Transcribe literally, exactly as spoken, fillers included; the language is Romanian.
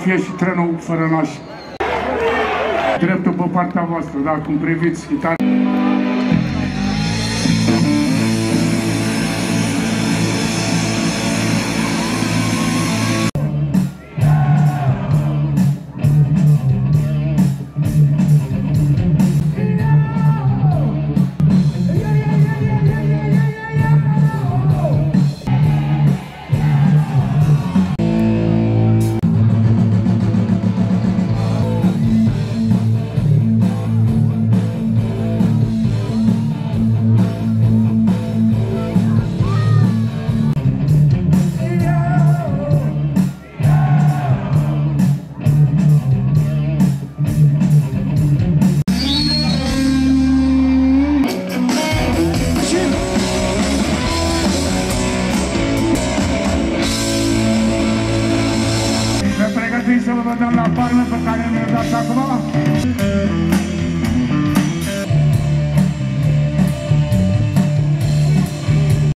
fie și trenul fără nași. Dreptul pe partea voastră, da, cum priviți chitară. Să vă vedem la palme pe care mi-o dați acum.